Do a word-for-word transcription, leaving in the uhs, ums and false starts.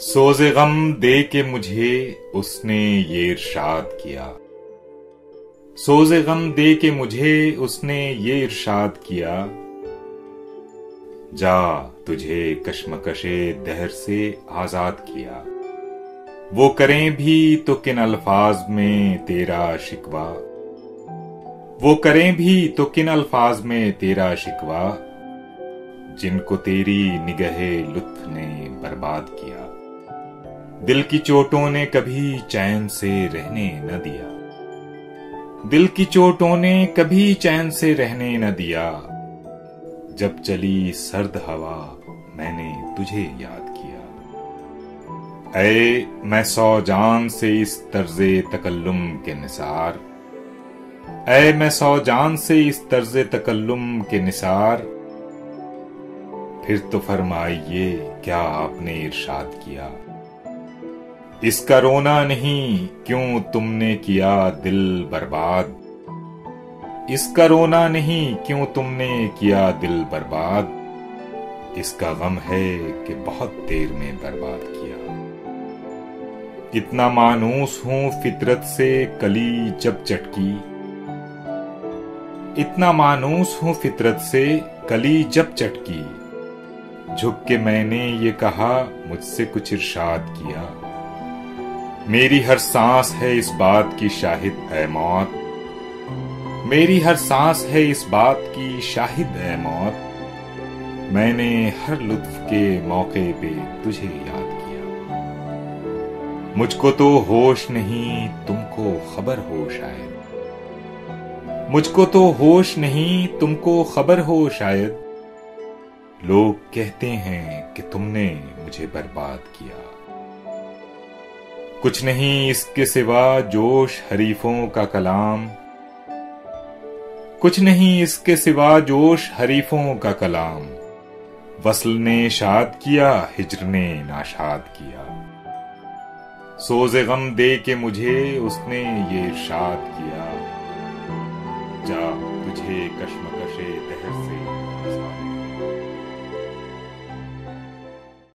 سوز غم دے کے مجھے اس نے یہ ارشاد کیا سوز غم دے کے مجھے اس نے یہ ارشاد کیا جا تجھے کشمکش دہر سے آزاد کیا وہ کریں بھی تو کن الفاظ میں تیرا شکوہ وہ کریں بھی تو کن الفاظ میں تیرا شکوہ جن کو تیری نگہ لطف نے برباد کیا دل کی چوٹوں نے کبھی چین سے رہنے نہ دیا دل کی چوٹوں نے کبھی چین سے رہنے نہ دیا جب چلی سرد ہوا میں نے تجھے یاد کیا اے میں سو جان سے اس طرز تکلم کے نثار اے میں سو جان سے اس طرز تکلم کے نثار پھر تو فرمائیے کیا آپ نے ارشاد کیا اس کا رونا نہیں کیوں تم نے کیا دل برباد اس کا رونا نہیں کیوں تم نے کیا دل برباد اس کا غم ہے کہ بہت دیر میں برباد کیا اتنا مانوس ہوں فطرت سے کلی جب چٹکی اتنا مانوس ہوں فطرت سے کلی جب چٹکی جھک کے میں نے یہ کہا مجھ سے کچھ ارشاد کیا میری ہر سانس ہے اس بات کی شاہد اے موت میری ہر سانس ہے اس بات کی شاہد اے موت میں نے ہر لطف کے موقع پہ تجھے یاد کیا مجھ کو تو ہوش نہیں تم کو خبر ہو شاید مجھ کو تو ہوش نہیں تم کو خبر ہو شاید لوگ کہتے ہیں کہ تم نے مجھے برباد کیا کچھ نہیں اس کے سوا جوش حریفوں کا کلام کچھ نہیں اس کے سوا جوش حریفوں کا کلام وصل نے شاد کیا ہجر نے ناشاد کیا سوز غم دے کے مجھے اس نے یہ ارشاد کیا جا تجھے کشمکش دہر سے